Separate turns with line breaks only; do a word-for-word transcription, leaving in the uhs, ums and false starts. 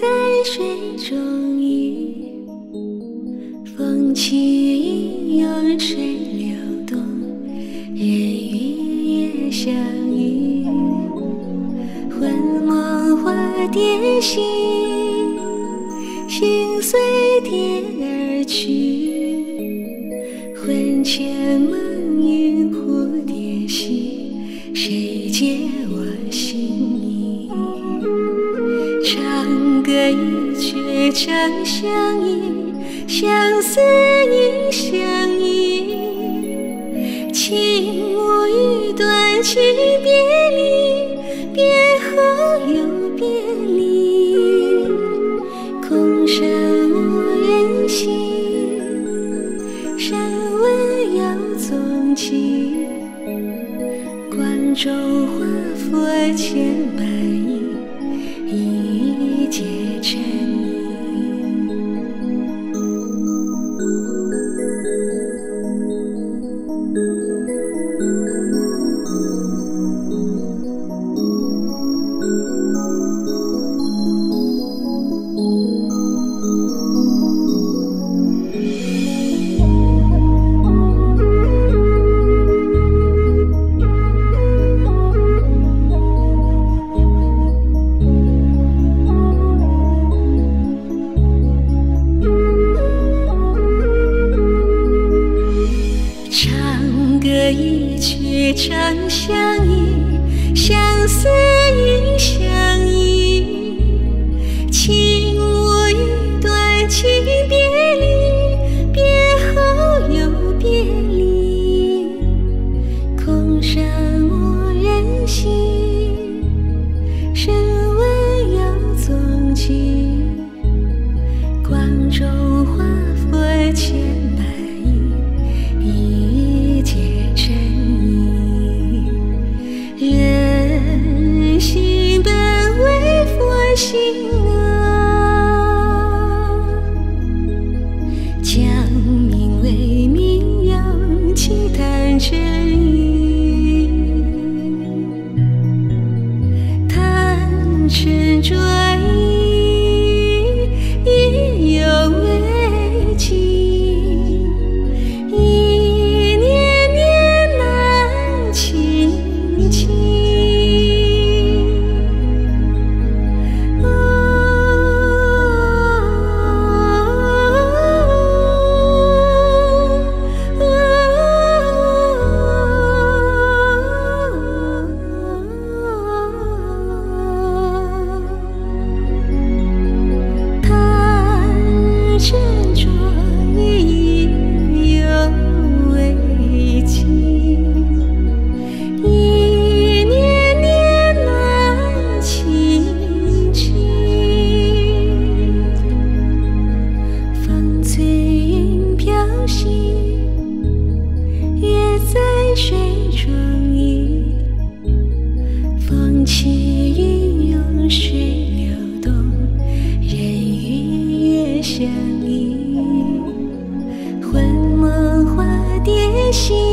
在水中忆，风起涌水流动，人与月相依。魂梦化蝶心，心随蝶而去。魂牵梦萦蝴蝶戏，谁解我心意？长歌一曲长相忆，相思应相依。情无语断，情别离，别后又别离。空山无人行，山问遥踪迹。关中华佛千百亿，一劫成意。一曲长相忆，相思应相依。情无语断，情别离，别后又别离。空山无人行，山问遥踪迹。关中华佛千百亿，一劫成意。人心本为佛心啊，将名为名扬，奇谈真意。谈尘转意，意犹未尽。一念念难清清。水中忆，风起云涌水流动，人与月相依。魂梦化蝶心，